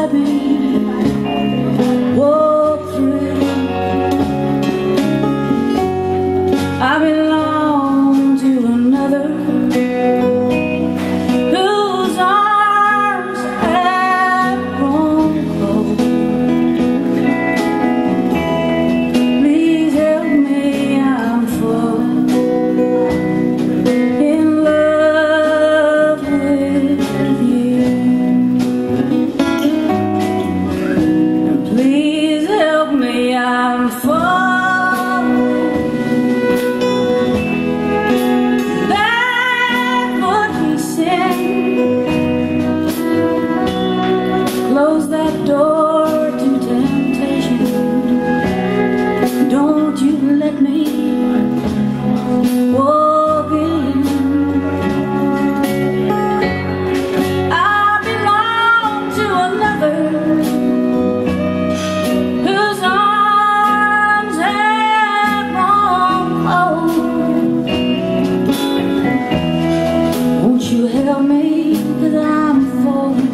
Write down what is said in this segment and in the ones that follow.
let me walk through. I belong to another whose arms have grown cold. Please help me, I'm falling in love with you. Please help me, I'm falling. Close that door to temptation. Don't you let me walk in. I belong to another whose arms have grown cold. Won't you help me, 'cause I'm falling.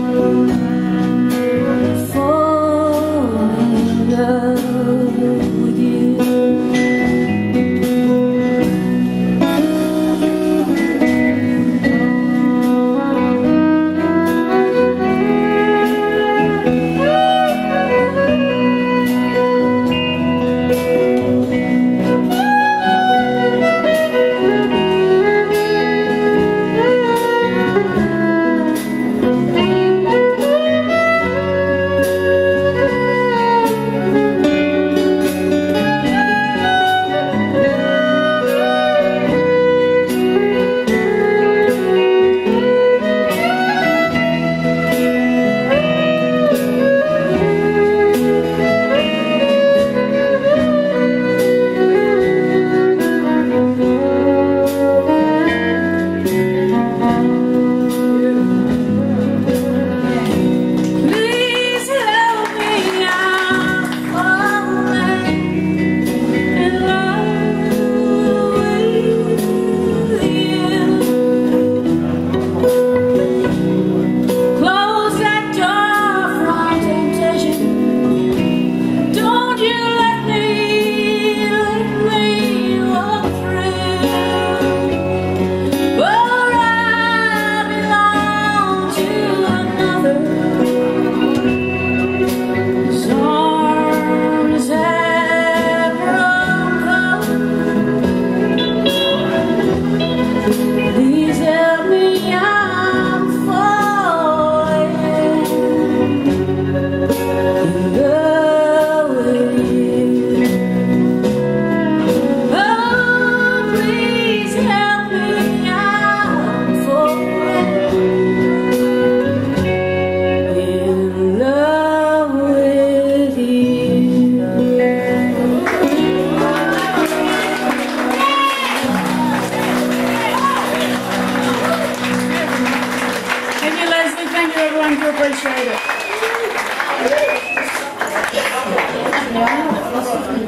Thank you, everyone. Do appreciate it.